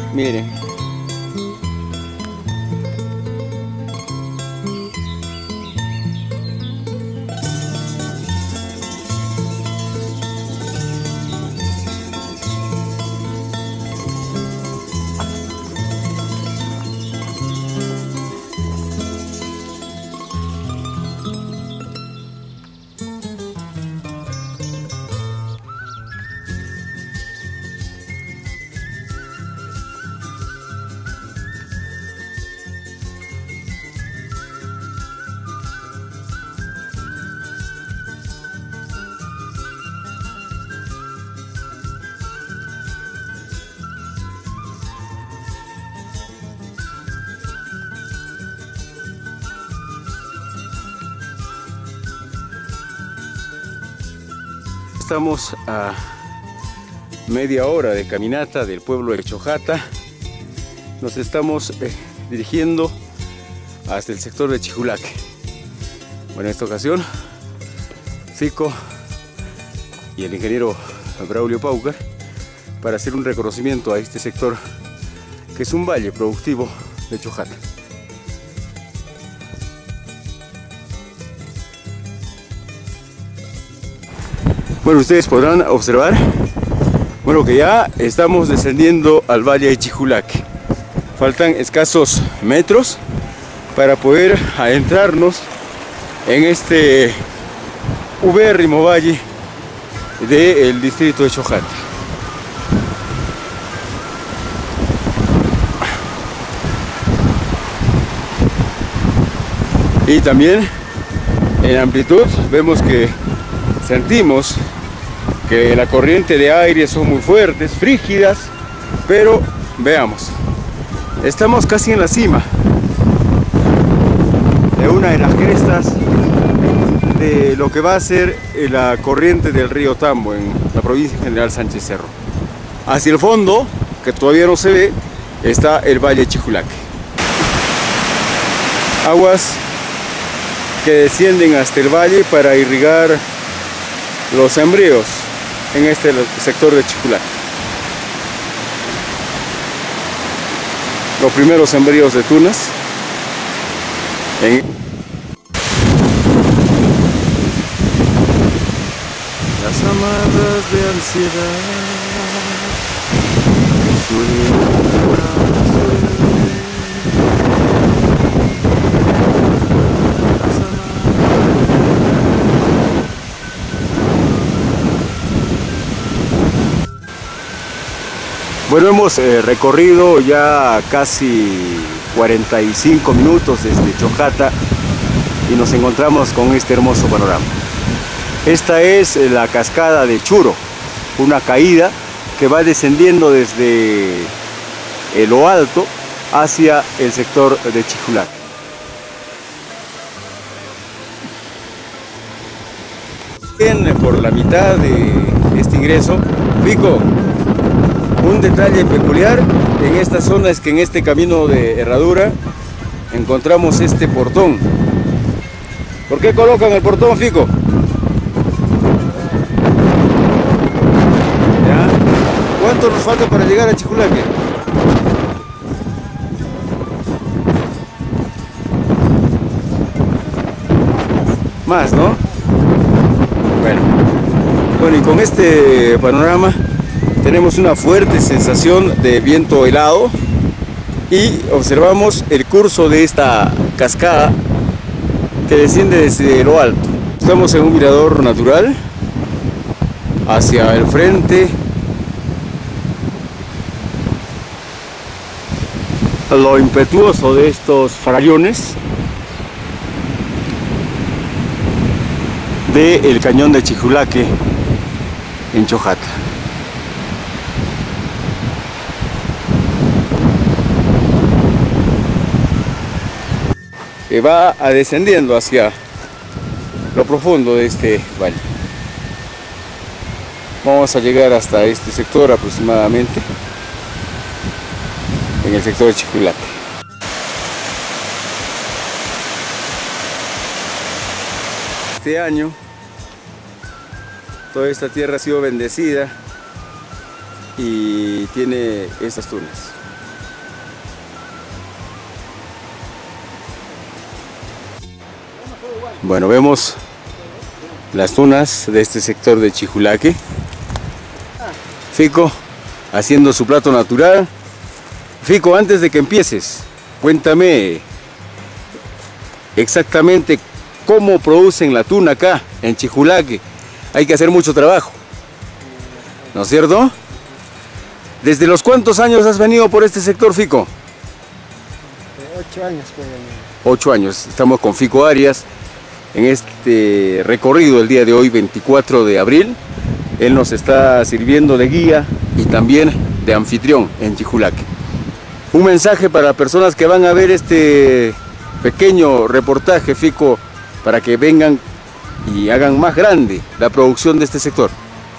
Miren. Estamos a media hora de caminata del pueblo de Chojata. Nos estamos dirigiendo hasta el sector de Chijulaque. Bueno, en esta ocasión, Fico y el ingeniero Braulio Paucar para hacer un reconocimiento a este sector que es un valle productivo de Chojata. Bueno, ustedes podrán observar, bueno, que ya estamos descendiendo al valle de Chijulaque. Faltan escasos metros para poder adentrarnos en este ubérrimo valle del distrito de Chojata. Y también en amplitud vemos que sentimos que la corriente de aire son muy fuertes, frígidas, pero veamos, estamos casi en la cima de una de las crestas de lo que va a ser la corriente del río Tambo en la provincia General Sánchez Cerro. Hacia el fondo, que todavía no se ve, está el valle de Chijulaque. Aguas que descienden hasta el valle para irrigar los sembríos en este sector de Chijulaque. Los primeros sembríos de tunas las amadas de ansiedad. Bueno, hemos recorrido ya casi 45 minutos desde Chojata y nos encontramos con este hermoso panorama. Esta es la cascada de Churo, una caída que va descendiendo desde lo alto hacia el sector de Chijulaque. Bien, por la mitad de este ingreso, Fico, un detalle peculiar en esta zona es que en este camino de herradura encontramos este portón. ¿Por qué colocan el portón, Fico? ¿Ya? ¿Cuánto nos falta para llegar a Chijulaque? Más, ¿no? Bueno, y con este panorama tenemos una fuerte sensación de viento helado y observamos el curso de esta cascada que desciende desde lo alto. Estamos en un mirador natural hacia el frente. Lo impetuoso de estos farallones del cañón de Chijulaque en Chojata. Que va descendiendo hacia lo profundo de este valle. Vamos a llegar hasta este sector aproximadamente, en el sector de Chijulaque. Este año toda esta tierra ha sido bendecida y tiene estas tunas. Bueno, vemos las tunas de este sector de Chijulaque. Fico haciendo su plato natural. Fico, antes de que empieces, cuéntame exactamente cómo producen la tuna acá en Chijulaque. Hay que hacer mucho trabajo, ¿no es cierto? ¿Desde los cuántos años has venido por este sector, Fico? 8 años. 8 años. Estamos con Fico Arias en este recorrido el día de hoy, 24 de abril. Él nos está sirviendo de guía y también de anfitrión en Chijulaque. Un mensaje para personas que van a ver este pequeño reportaje, Fico, para que vengan y hagan más grande la producción de este sector.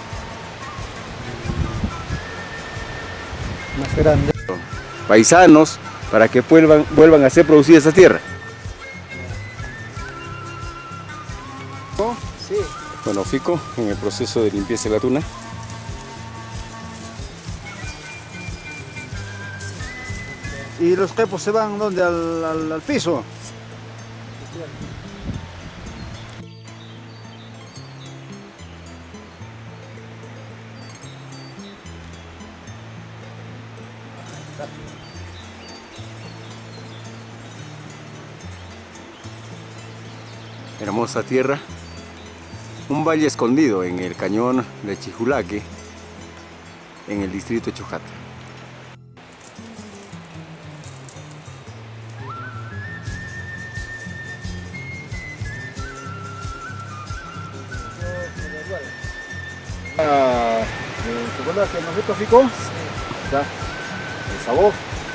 Más grande. Paisanos, para que vuelvan a ser producida esta tierra. Sí. Bueno, Fico, en el proceso de limpieza de la tuna. ¿Y los quepos se van donde? ¿Al piso? Hermosa tierra, un valle escondido en el cañón de Chijulaque, en el distrito de Chojata. ¿El chocolate nos gusta, Fico? Sí. Está. El sabor.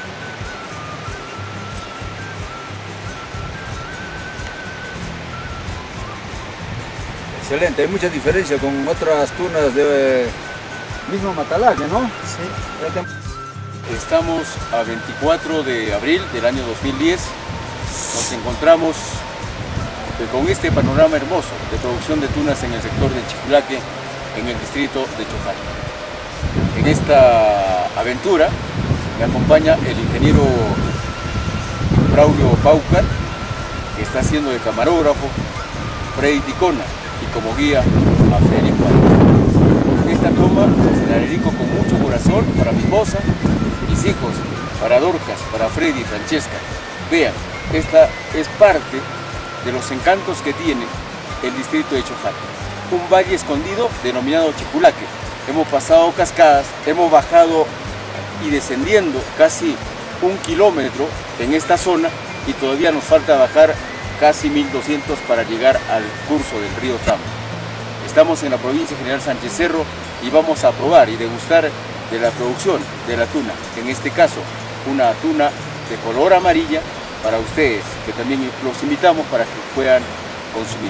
Excelente, hay mucha diferencia con otras tunas de Mismo Matalaque, ¿no? Sí. Estamos a 24 de abril del año 2010. Nos encontramos con este panorama hermoso de producción de tunas en el sector de Chijulaque, en el distrito de Chojata. En esta aventura me acompaña el ingeniero Braulio Paucar, que está haciendo de camarógrafo, Freddy Ticona, y como guía a Federico Arias. Esta toma se la dedico con mucho corazón para mi esposa, mis hijos, para Dorcas, para Freddy y Francesca. Vean, esta es parte de los encantos que tiene el distrito de Chojata. Un valle escondido denominado Chijulaque. Hemos pasado cascadas, hemos bajado y descendiendo casi 1 kilómetro en esta zona y todavía nos falta bajar casi 1200 para llegar al curso del río Tambo. Estamos en la provincia General Sánchez Cerro y vamos a probar y degustar de la producción de la tuna, en este caso una tuna de color amarilla para ustedes, que también los invitamos para que puedan consumir.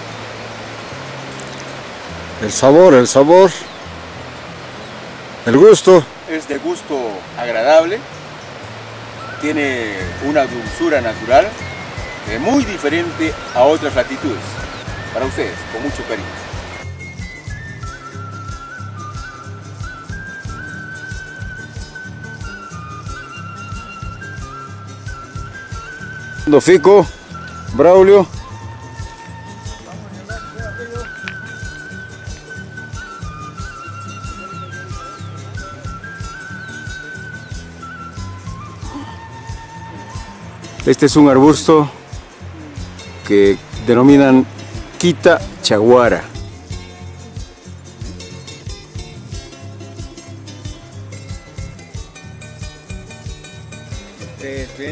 el sabor, el gusto. Es de gusto agradable, tiene una dulzura natural muy diferente a otras latitudes. Para ustedes, con mucho cariño. Fico, Braulio. Este es un arbusto que denominan quita chaguara. Ustedes ven,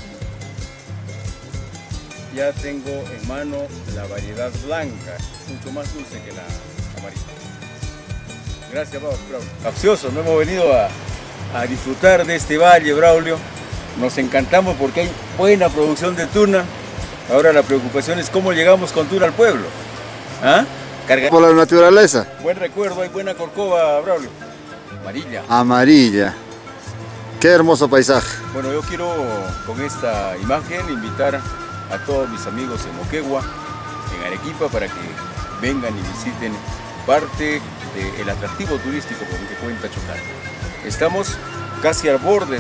ya tengo en mano la variedad blanca, mucho más dulce que la amarilla. Gracias, Braulio. Capcioso, no hemos venido a disfrutar de este valle, Braulio. Nos encantamos porque hay buena producción de tuna. Ahora la preocupación es cómo llegamos con tuna al pueblo. ¿Ah? Por la naturaleza. Buen recuerdo, hay buena corcova, Braulio. Amarilla. Amarilla. Qué hermoso paisaje. Bueno, yo quiero con esta imagen invitar a todos mis amigos en Moquegua, en Arequipa, para que vengan y visiten parte del atractivo turístico con el que cuenta Chojata. Estamos casi al borde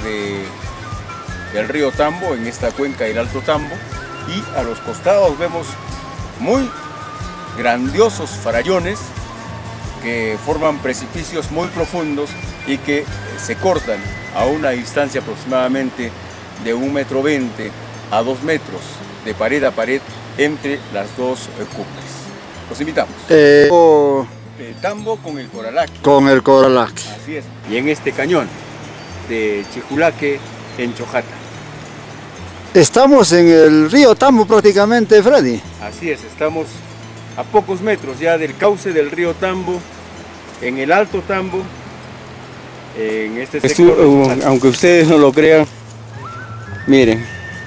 del río Tambo, en esta cuenca del Alto Tambo, y a los costados vemos muy grandiosos farallones que forman precipicios muy profundos y que se cortan a una distancia aproximadamente de 1,20 m a 2 metros de pared a pared entre las dos cumbres. Los invitamos. Tambo con el Coralaque. Con el Coralaque. Así es. Y en este cañón de Chijulaque en Chojata. Estamos en el río Tambo prácticamente, Freddy. Así es, estamos a pocos metros ya del cauce del río Tambo, en el Alto Tambo, en este sector. Aunque ustedes no lo crean, miren.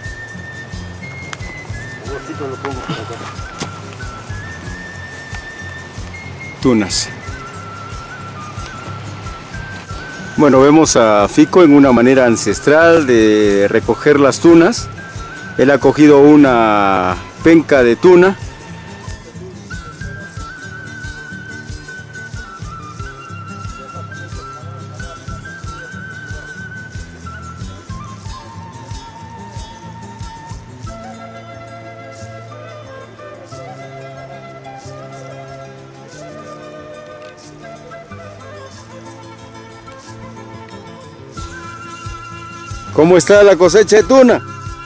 Tunas. Bueno, vemos a Fico en una manera ancestral de recoger las tunas. Él ha cogido una penca de tuna. ¿Cómo está la cosecha de tuna?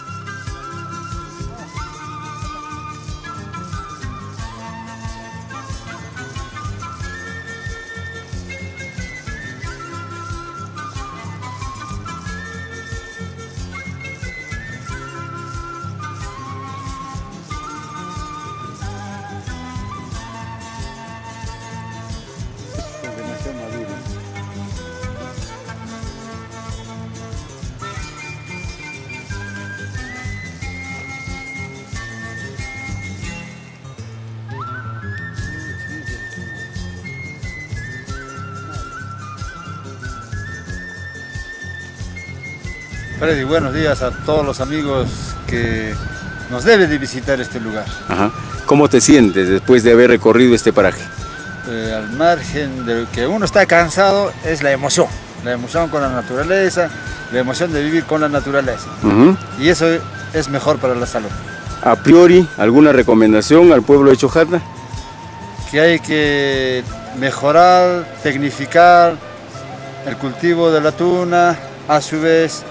Freddy, buenos días a todos los amigos que nos deben de visitar este lugar. Ajá. ¿Cómo te sientes después de haber recorrido este paraje? Al margen de que uno está cansado, es la emoción con la naturaleza, la emoción de vivir con la naturaleza. Y eso es mejor para la salud. A priori, ¿alguna recomendación al pueblo de Chojata? Que hay que mejorar, tecnificar el cultivo de la tuna, a su vez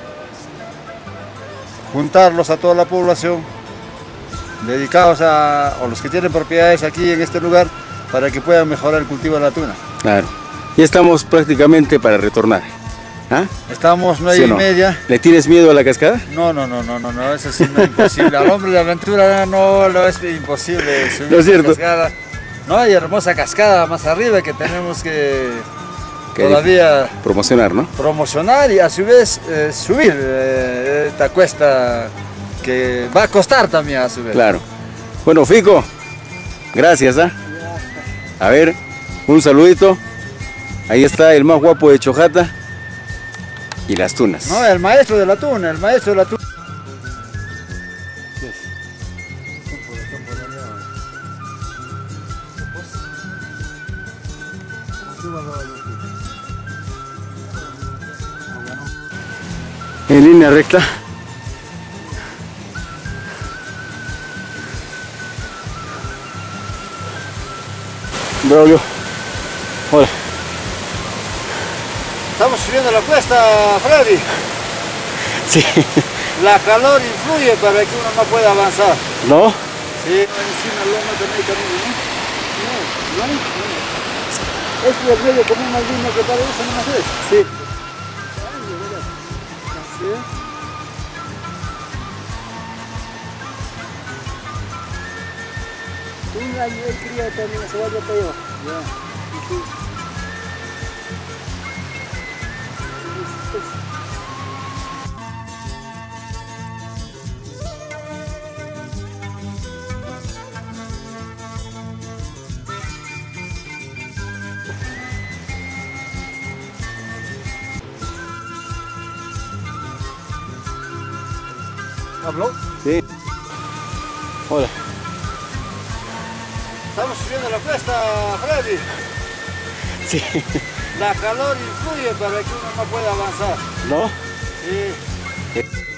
juntarlos a toda la población, dedicados o los que tienen propiedades aquí en este lugar, para que puedan mejorar el cultivo de la tuna. Claro. Ya estamos prácticamente para retornar. ¿Ah? Estamos 9:30. ¿Sí, no? ¿Le tienes miedo a la cascada? No, eso sí no es imposible. Al hombre de aventura no es imposible subir ¿No es cierto? Cascada. No, hay hermosa cascada más arriba que tenemos que todavía promocionar, ¿no? Promocionar y a su vez subir esta cuesta que va a costar también a su vez. Claro. Bueno, Fico, gracias. A ver, un saludito. Ahí está el más guapo de Chojata y las tunas. No, el maestro de la tuna, el maestro de la tuna. En línea recta. Braulio, hola. Estamos subiendo la cuesta, Freddy. Sí. La calor influye para que uno no pueda avanzar. ¿No? Sí. Encima loma también hay camino, ¿no? No hay. Este es el medio como una línea que para eso no es. Sí. Un año él cría también, se vaya para allá. Ya. ¿Habló? Sí. Hola. Estamos subiendo la cuesta, Freddy. Sí. La calor influye para que uno no pueda avanzar. ¿No? Sí.